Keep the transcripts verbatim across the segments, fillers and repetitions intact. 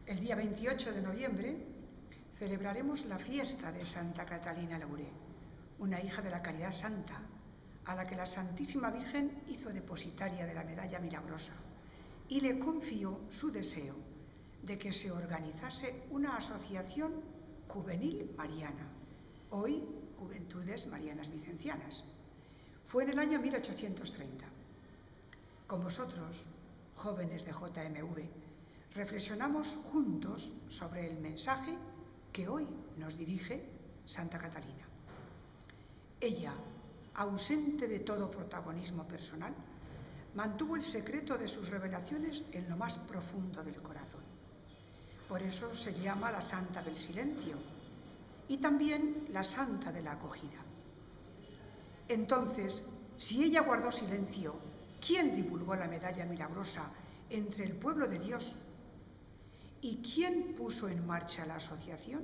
El día veintiocho de noviembre celebraremos la fiesta de Santa Catalina Labouré, una hija de la Caridad Santa, a la que la Santísima Virgen hizo depositaria de la medalla milagrosa y le confió su deseo de que se organizase una asociación juvenil mariana, hoy Juventudes Marianas Vicencianas. Fue en el año mil ochocientos treinta. Con vosotros, jóvenes de J M V, reflexionamos juntos sobre el mensaje que hoy nos dirige Santa Catalina. Ella, ausente de todo protagonismo personal, mantuvo el secreto de sus revelaciones en lo más profundo del corazón. Por eso se llama la Santa del Silencio y también la Santa de la Acogida. Entonces, si ella guardó silencio, ¿quién divulgó la medalla milagrosa entre el pueblo de Dios? ¿Y quién puso en marcha la asociación?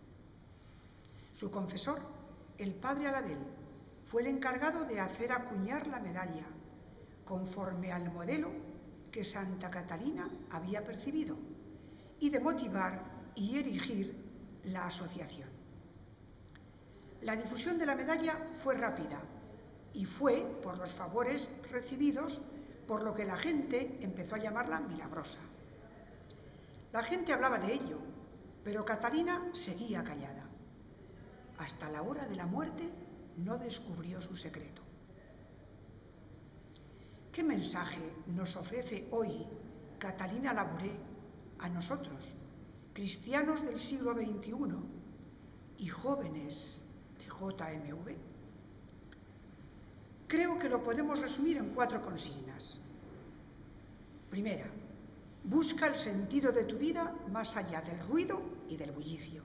Su confesor, el padre Aladel, fue el encargado de hacer acuñar la medalla, conforme al modelo que Santa Catalina había percibido, y de motivar y erigir la asociación. La difusión de la medalla fue rápida y fue por los favores recibidos, por lo que la gente empezó a llamarla milagrosa. La gente hablaba de ello, pero Catalina seguía callada. Hasta la hora de la muerte no descubrió su secreto. ¿Qué mensaje nos ofrece hoy Catalina Labouré a nosotros, cristianos del siglo veintiuno y jóvenes de J M V? Creo que lo podemos resumir en cuatro consignas. Primera, busca el sentido de tu vida más allá del ruido y del bullicio.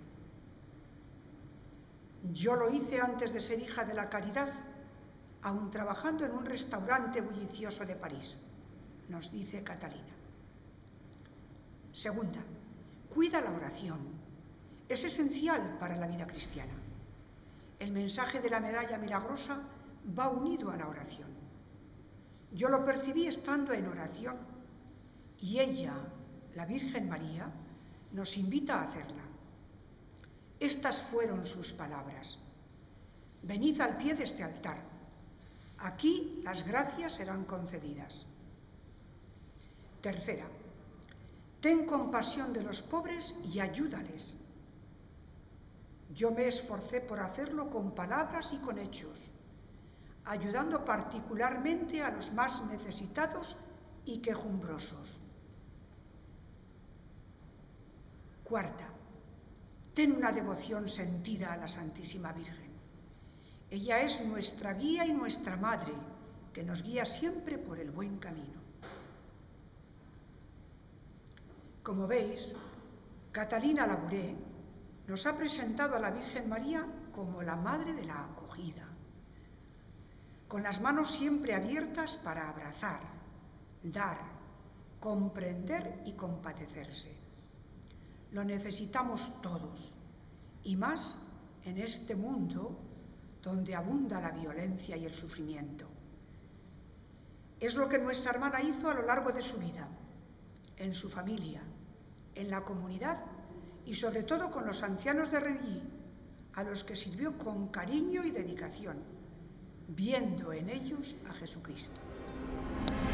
Yo lo hice antes de ser hija de la Caridad, aun trabajando en un restaurante bullicioso de París, nos dice Catalina. Segunda, cuida la oración. Es esencial para la vida cristiana. El mensaje de la medalla milagrosa va unido a la oración. Yo lo percibí estando en oración y ella, la Virgen María, nos invita a hacerla. Estas fueron sus palabras. Venid al pie de este altar. Aquí las gracias serán concedidas. Tercera, ten compasión de los pobres y ayúdales. Yo me esforcé por hacerlo con palabras y con hechos, ayudando particularmente a los más necesitados y quejumbrosos. Cuarta, ten una devoción sentida a la Santísima Virgen. Ella es nuestra guía y nuestra madre, que nos guía siempre por el buen camino. Como veis, Catalina Labouré nos ha presentado a la Virgen María como la madre de la acogida, con las manos siempre abiertas para abrazar, dar, comprender y compadecerse. Lo necesitamos todos, y más en este mundo donde abunda la violencia y el sufrimiento. Es lo que nuestra hermana hizo a lo largo de su vida, en su familia, en la comunidad y sobre todo con los ancianos de Redí, a los que sirvió con cariño y dedicación, viendo en ellos a Jesucristo.